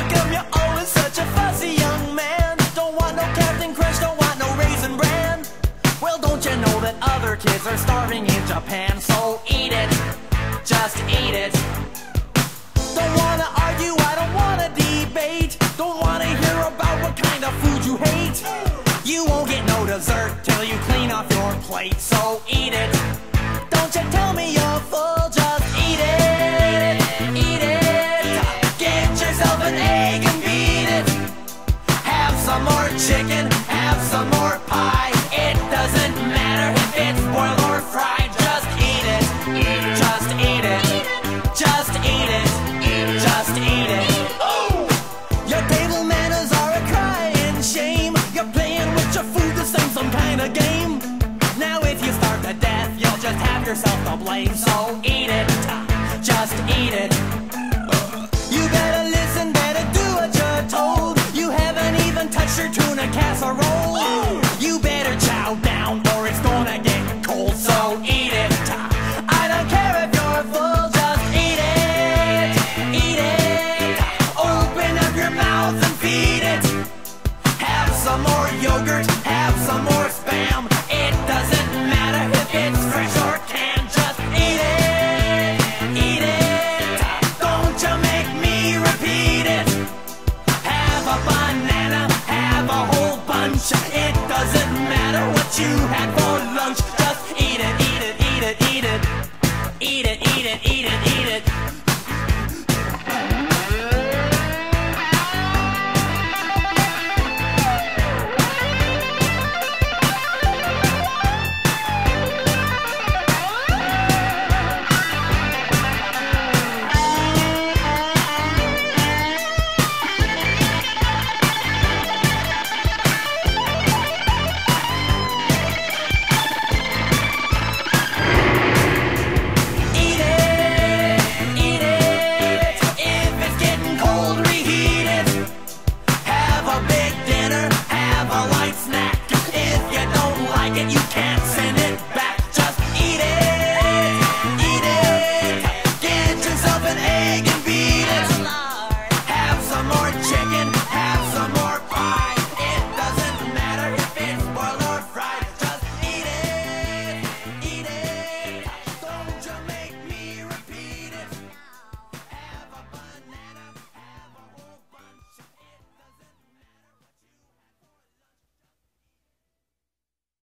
come you're always such a fussy young man? Don't want no Captain Crunch, don't want no Raisin Bran. Well, don't you know that other kids are starving in Japan? So eat it, just eat it. Don't wanna argue, I don't wanna debate. Don't wanna hear about what kind of food you hate. You won't get no dessert till you clean off your plate. So eat it, don't you tell me you're full, just eat it, eat it. Get yourself an egg and beat it. Have some more chicken, have some more pie. It doesn't matter if it's boiled or fried. Just eat it, just eat it, just eat it, just eat it. Oh! Your table manners are a crying shame. You're playing with your food the same some kind of game. Now if you starve to death, you'll just have yourself to blame. So eat it.